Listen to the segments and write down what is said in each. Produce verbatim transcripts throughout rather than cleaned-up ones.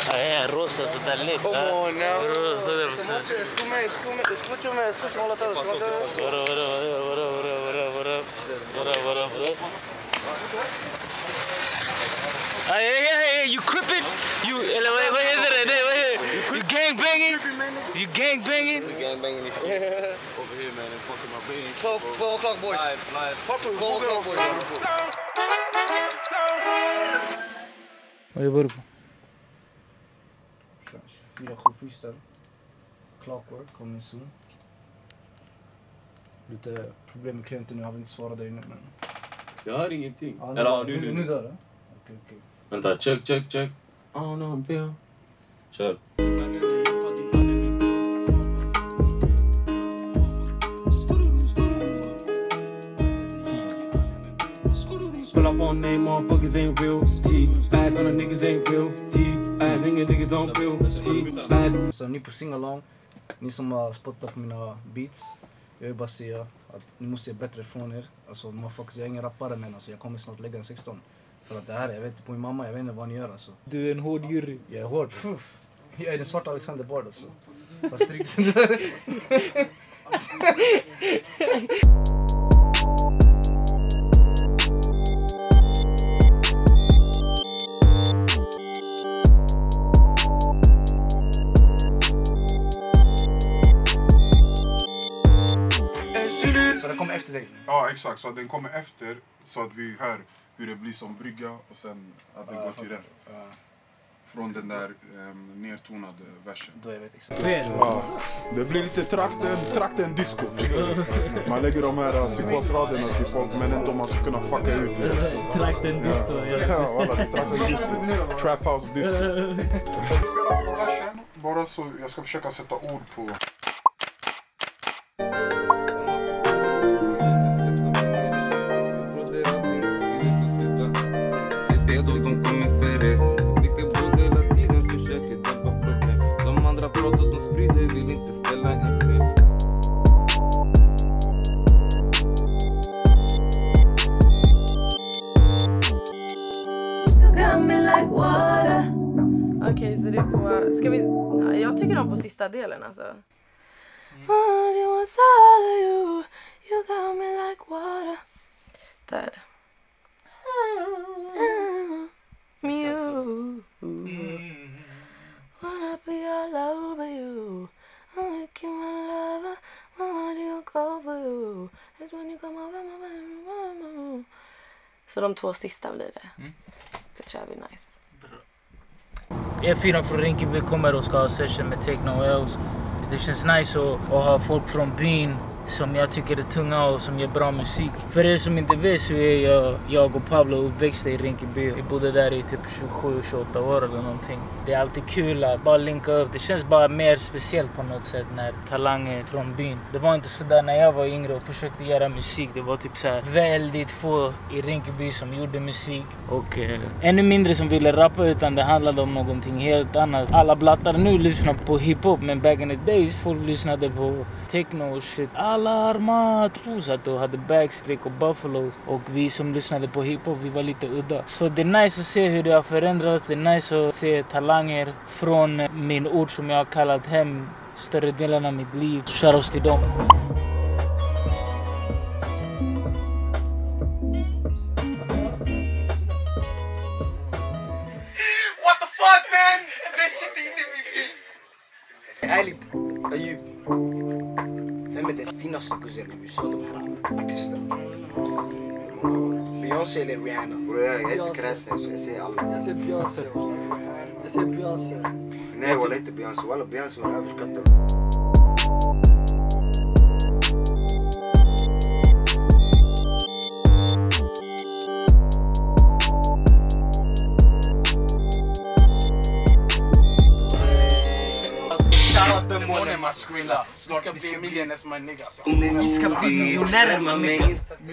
É, rosa, så där lätt. Come on now. Escúchame, escúchame, escúchame, escúchame, hola todos. What up, what up, what up, what up, what up, what up, what up, what up? Hey, hey, hey, you crippin'? You, wait, wait, wait, wait, you gang banging? You gang banging? You gang banging and shit. Over here, man, and fucking my beans. twelve o'clock boys. Live, live. twelve o'clock boys. Vad jobbar du på? tjugofyra sju freestyle. Clockwork, kommer soon. Lite problem med klienten nu, jag vill inte svara dig nu men... Jag hör ingenting. Ja, nu, Eller ja, nu, nu, nu. nu dör det? Okej, okej. Vänta, check, check, check. Oh no, Bill. Kör. Pull up on name, motherfuckers ain't real. T. Fast on the niggas ain't real. T. Fast nigga niggas on real. T. Fast. Så ni på singalong, ni som har spottat på mina beats, jag vill bara säga att ni måste ge bättre från er. Alltså motherfuckers, jag är ingen rappare men alltså, jag kommer snart lägga en sexton. För att det här, jag vet inte på min mamma, jag vet inte vad ni gör alltså. Du är en hård jury. Jag är hård, fuff. Jag är den svarta Alexander Bard alltså. Fast riktigt. Så den kommer efter dig? Ja, exakt. Så den kommer efter så att vi hör hur det blir som brygga och sen att det uh, går till ref. Uh, från den där um, nertonade versen. Då jag vet exakt. Ja, det blir lite trakten, trakten disco. Man lägger de här psykosraderna till folk men ändå man ska kunna fucka ut det. Trakten disco, ja. Ja, alla, trakten disco. Trap house disco. Spela på versen, bara så jag ska försöka sätta ord på. Okej, okay, så det är på... Ska vi... Jag tycker om på sista delen, alltså. Mm. Där. Så de två sista blir det. Mm. Det tror jag blir nice. E fyra från Rinkeby kommer och ska ha session med Techno Wells. Det känns nice att, att ha folk från byn som jag tycker är tunga och som gör bra musik. För er som inte vet så är jag, jag och Pablo uppväxta i Rinkeby. Vi bodde där i typ tjugosju tjugoåtta år eller någonting. Det är alltid kul att bara linka upp. Det känns bara mer speciellt på något sätt när talanger från byn. Det var inte så där när jag var yngre och försökte göra musik. Det var typ så här väldigt få i Rinkeby som gjorde musik. Och eh, ännu mindre som ville rappa, utan det handlade om någonting helt annat. Alla blattar nu lyssnar på hiphop, men back in the days folk lyssnade på techno och shit. Alarma, trosat och hade Backstreet och Buffalo. Och vi som lyssnade på hiphop, vi var lite udda. Så det är nice att se hur det har förändrats. Det är nice att se talanger från min ort som jag har kallat hem större delen av mitt liv. Shoutouts till dem. What the fuck, man? Den sitter inne i min bil. Ärligt, Ayub. Vem är den finaste kusin i U S A, de här artisterna? Beyoncé eller Rihanna? Bro, jag är inte kräsen så jag säger alla. Jag säger Beyoncé. Jag säger Beyoncé. Nej, walla inte Beyoncé. Walla Beyoncé var överskattad. Snart ska bli miljonärs my nigga. Vi ska bli miljonärer my nigga.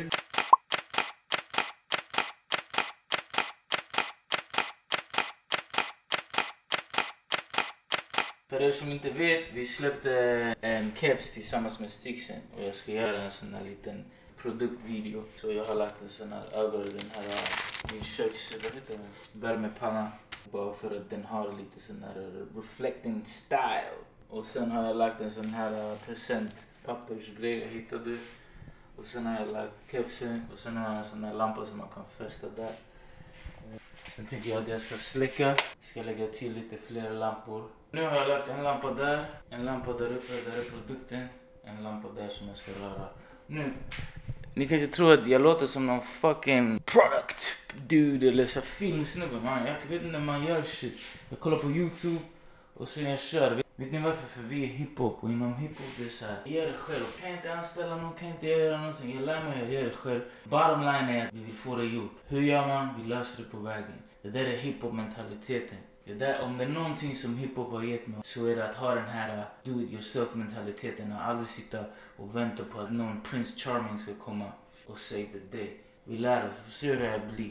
För er som inte vet, vi släppte en keps tillsammans med Stixen och jag ska göra en sån här liten produktvideo. Så jag har lagt en sån här över den här min köks, vad heter det? Värmepanna. Bara för att den har lite sån här reflecting style. Och sen har jag lagt en sån här present pappersgrej jag hittade. Och sen har jag lagt kepsen och sen har jag en sån här lampa som man kan fästa där. Sen tänker jag att jag ska släcka. Ska lägga till lite fler lampor. Nu har jag lagt en lampa där, en lampa där uppe, där är produkten. En lampa där som jag ska röra. Nu, ni kanske tror att jag låter som någon fucking product dude eller så filmsnubbe. Man, jag vet inte när man gör shit. Jag kollar på YouTube och sen jag kör. Vet ni varför? För vi är hiphop och inom hiphop det är så här. Jag gör det själv. Kan jag inte anställa någon, kan jag inte göra någonting. Jag lär mig att göra det själv. Bottom line är att vi vill få det gjort. Hur gör man? Vi löser det på vägen. Det där är hiphop-mentaliteten. Det där, om det är någonting som hiphop har gett mig så är det att ha den här do-it-yourself-mentaliteten. Och aldrig sitta och vänta på att någon Prince Charming ska komma och save the day. Vi lär oss, vi ser hur det här blir.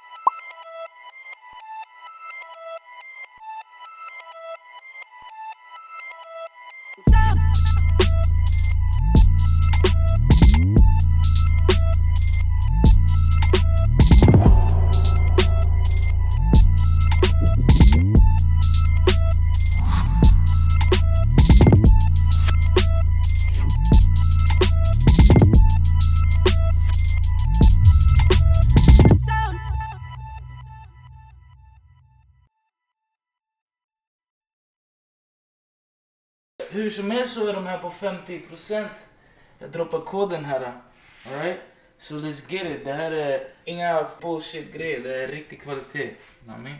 Hur som helst så är de här på femtio procent. Jag droppar koden här. Alright? So let's get it. Det här är inga bullshit grejer. Det är riktig kvalitet. Amen.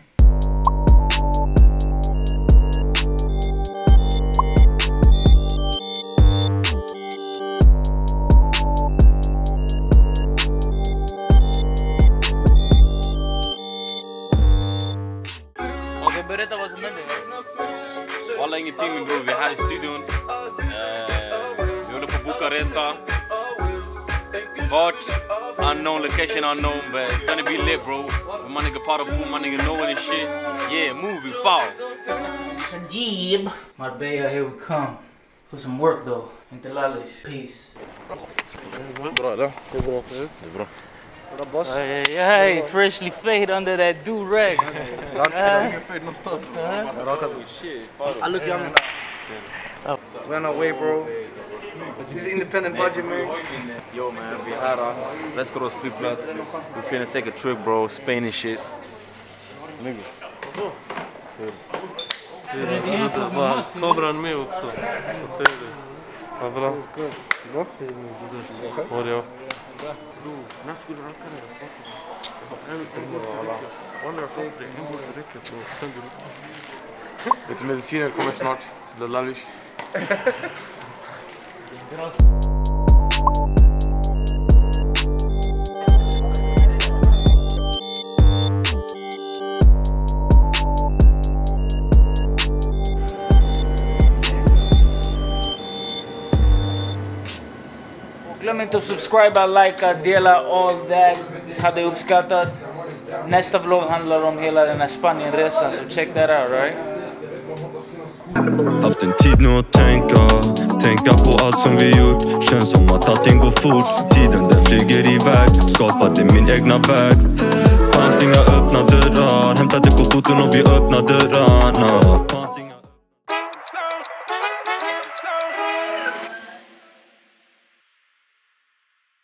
Okej, berätta vad som händer. Alla ingenting min bror, vi är här i studion. Uh, vi håller på att boka resa. Vart? Unknown, location unknown, but it's gonna be lit bro. My nigga Potter Boom, my nigga knowing this shit. Yeah, movie, foul. Sajib. Marbella, here we come. For some work though. Inte lallish. Peace. Bra eller? Det är bra. Det är bra. Hey, hey, freshly fade under that do-rag. I look young enough. We're on our way, bro. This is independent budget, man. Yo man, vi är här. Västerås flygplats. Vi finna take a trip bro, Spain and shit. Kameran med också. Vad säger du? Vad bra. Vad är det? Lite mediciner kommer snart. Så det är lallish. Glöm inte att subscriba, likea, dela, all that. Hade uppskattat. Nästa vlogg handlar om hela den här Spanienresan, så check that out, right? Haft en tid nu att tänka, tänka på allt som vi gjort. Känns som att allting går fort, tiden den flyger iväg. Skapade min egna väg,